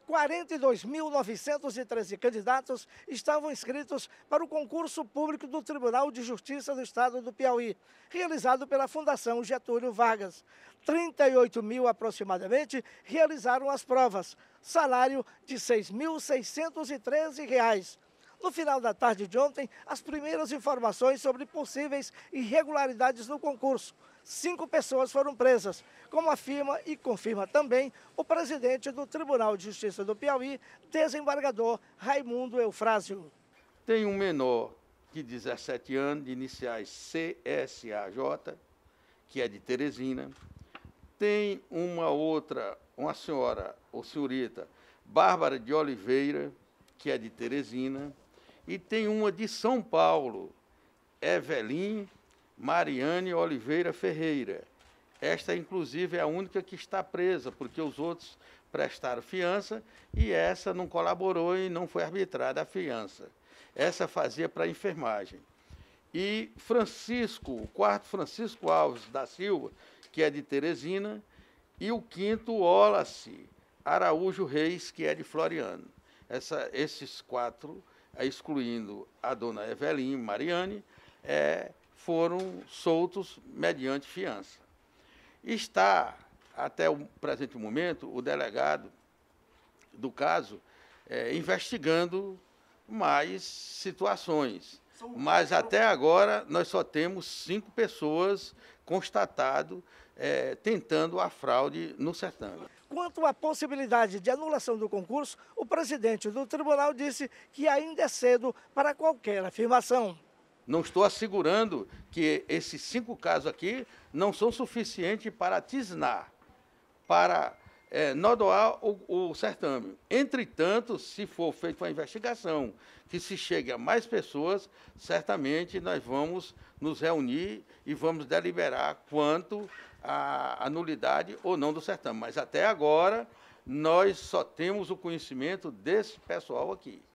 42.913 candidatos estavam inscritos para o concurso público do Tribunal de Justiça do Estado do Piauí, realizado pela Fundação Getúlio Vargas. 38 mil aproximadamente realizaram as provas, salário de R$ 6.613. No final da tarde de ontem, as primeiras informações sobre possíveis irregularidades no concurso. 5 pessoas foram presas, como afirma e confirma também o presidente do Tribunal de Justiça do Piauí, desembargador Raimundo Eufrásio. Tem um menor de 17 anos, de iniciais CSAJ, que é de Teresina. Tem uma senhora, ou senhorita, Bárbara de Oliveira, que é de Teresina. E tem uma de São Paulo, Evelyn Mariane Oliveira Ferreira. Esta, inclusive, é a única que está presa, porque os outros prestaram fiança e essa não colaborou e não foi arbitrada a fiança. Essa fazia para a enfermagem. E o quarto Francisco Alves da Silva, que é de Teresina, e o quinto Wallace Araújo Reis, que é de Floriano. Esses 4, excluindo a dona Evelyn Mariane, foram soltos mediante fiança. Está, até o presente momento, o delegado do caso investigando mais situações. Mas até agora nós só temos 5 pessoas constatado tentando a fraude no certame. Quanto à possibilidade de anulação do concurso, o presidente do tribunal disse que ainda é cedo para qualquer afirmação. Não estou assegurando que esses 5 casos aqui não são suficientes para tisnar, para nodoar o certame. Entretanto, se for feita uma investigação que se chegue a mais pessoas, certamente nós vamos nos reunir e vamos deliberar quanto à nulidade ou não do certame. Mas até agora, nós só temos o conhecimento desse pessoal aqui.